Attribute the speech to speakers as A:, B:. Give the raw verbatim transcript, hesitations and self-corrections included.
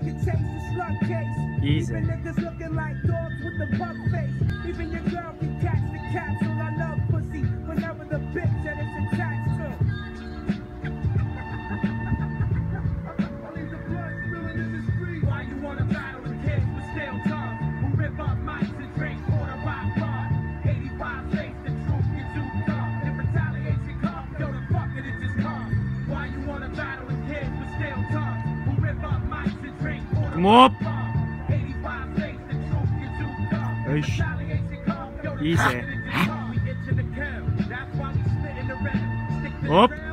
A: can taste the slug case.
B: Easy.
A: Even niggas looking like dogs with the buck face. Even your girl can catch the capsule. I love pussy whenever the bitch that it's attached to. Why you wanna battle with kids with stale tongues who rip up mics and drink quarter rock blood? eighty-five states the truth gets too dumb. If retaliation comes, yo, the fuck it, it just comes. Why you wanna battle with kids with stale tongues who rip up mics and drink quarter
B: Come
A: rock
B: up.
A: blood? eighty-five states the truth gets too dumb. If
B: Eish.
A: retaliation comes, yo, the
B: Easy.
A: fuck it, it just comes. We itching to kill. That's why we spit in the red. Stick to the
B: Up.
A: ground.